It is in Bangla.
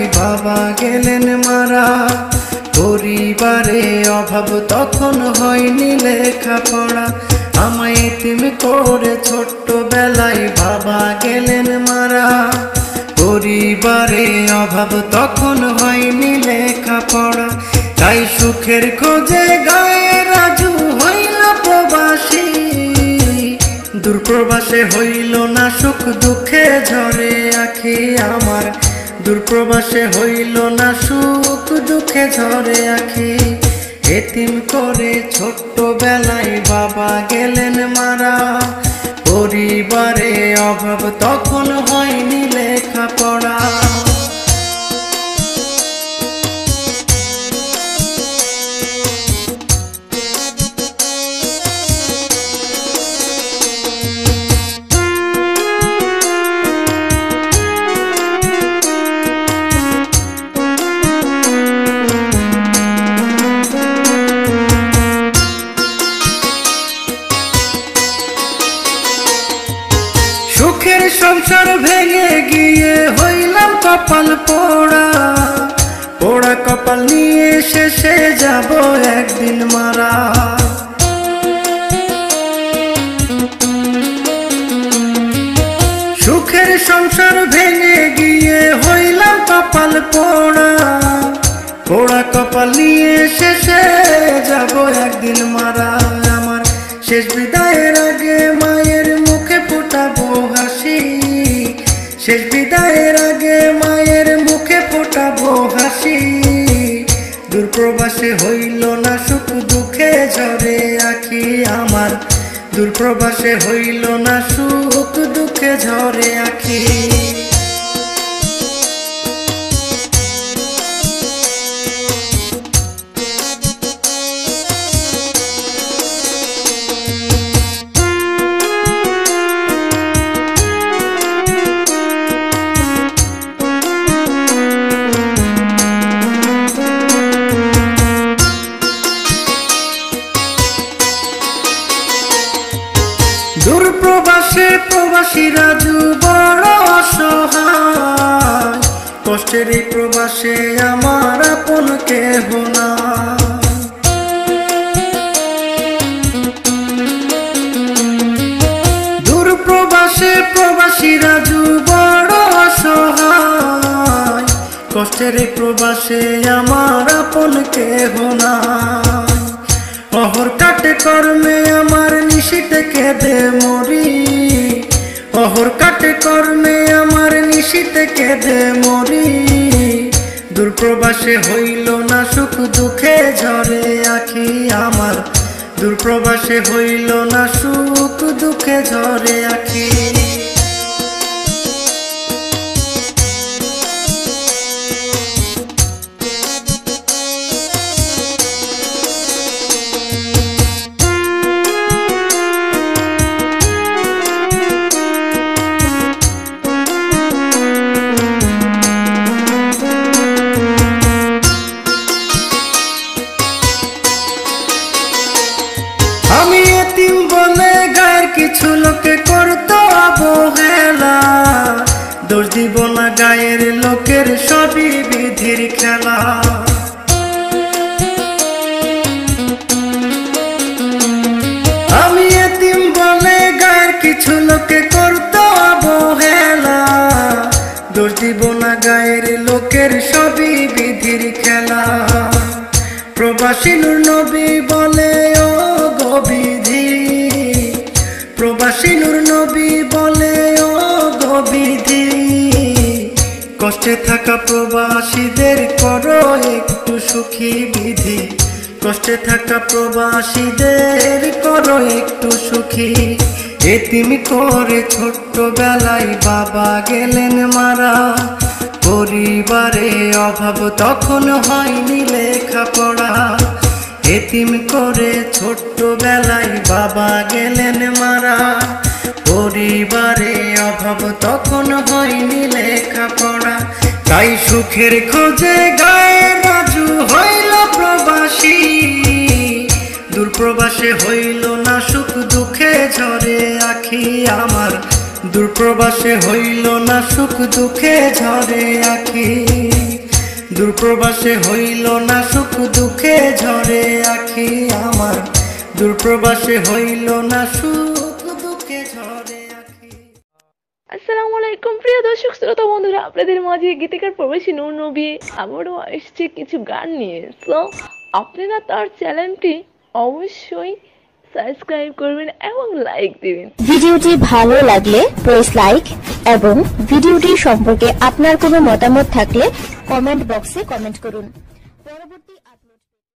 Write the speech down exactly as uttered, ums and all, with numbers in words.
বাবা গেলেন মারা। পরিবারে অভাব তখন হয়নি লেখাপড়া, আমায় এতিম করে ছোট্ট বেলায় বাবা গেলেন মারা। পরিবারে অভাব তখন হয়নি লেখাপড়া, তাই সুখের খোঁজে গায়ে রাজু হইল প্রবাসী। দূরপ্রবাসে হইল না সুখ, দুঃখে ঝরে আখি আমার। দূরপ্রবাসে হইল না সুখ, দুঃখে ঝরে আখি। এতিম করে ছোট্ট বেলায় বাবা গেলেন মারা। পরিবারে অভাব তখন হয়নি লেখাপড়া। সুখের সংসার ভেঙে গিয়ে হইলাম কপাল পোড়া। পোড়া কপাল নিয়ে শেষে যাব একদিন মারা। সুখের সংসার ভেঙে গিয়ে হইলাম কপাল পোড়া। পোড়া কপাল নিয়ে শেষে যাব একদিন মারা। আমার শেষ বিদায়ের আগে মায়ের মুখে ফোটাবো হাসি। শেষ বিদায়ের আগে মায়ের মুখে ফোটাবো হাসি। দূরপ্রবাসে হইল না সুখ, দুঃখে ঝরে আখি আমার। দূরপ্রবাসে হইল না সুখ, দুঃখে ঝরে আখি। দূরপ্রবাসে প্রবাসী রাজু বড় অসহায়। কষ্টের এই প্রবাসে আমার আপন কেহ নাই। দূরপ্রবাসে প্রবাসী রাজু বড় অসহায়। কষ্টের এই প্রবাসে আমার আপন কেহ নাই। অহর কাটে কর্মে আমার নিশিতে কেঁদে মরি। অহর কাটে কর্মে আমার নিশিতে কেঁদে মরি। দূরপ্রবাসে হইল না সুখ, দুঃখে ঝরে আখি আমার। দূরপ্রবাসে হইল না সুখ, দুঃখে ঝরে আখি। আমি এতিম বলে গায়ের কিছু লোকে করতো অবহেলা। দোষ দিব না গায়ের লোকের, সবই বিধির খেলা। আমি এতিম বলে গায়ের কিছু লোকে করতো অবহেলা। দোষ দিব না গায়ের লোকের, সবই বিধির খেলা। প্রবাসী নূর নবী বলে ও গবিধি। প্রবাসী নূর নবী বলে ও গবিধি। কষ্টে থাকা প্রবাসীদের করো একটু সুখী বিধি। কষ্টে থাকা প্রবাসীদের করো একটু সুখী। এতিম করে ছোট্ট বেলায় বাবা গেলেন মারা। পরিবারে অভাব তখন হয়নি লেখাপড়া। এতিম করে ছোট্ট বেলায় বাবা গেলেন মারা। পরিবারে অভাব তখন হয়নি লেখাপড়া, তাই সুখের খোঁজে গায়ে রাজু হইল প্রবাসী। দূরপ্রবাসে হইল না সুখ, দুঃখে ঝরে আখি আমার। দূরপ্রবাসে হইল না সুখ, দুঃখে ঝরে আখি। দূরপ্রবাসে হইল না সুখ, দুঃখে ঝরে আখি আমার। দূরপ্রবাসে হইল না সুখ, দুঃখে ঝরে আখি। আসসালামু আলাইকুম প্রিয় দর্শক শ্রোতা বন্ধুরা, আপনাদের মাঝে গীতিকার প্রবাসী নূর নবী আবারও এসেছে কিছু গান নিয়ে। তো আপনারা তার চ্যানেলটি অবশ্যই সাবস্ক্রাইব করবেন এবং লাইক দিবেন। ভিডিওটি ভালো লাগলে প্রেস লাইক এবং ভিডিওটি সম্পর্কে আপনার কোনো মতামত থাকলে কমেন্ট বক্সে কমেন্ট করুন। পরবর্তী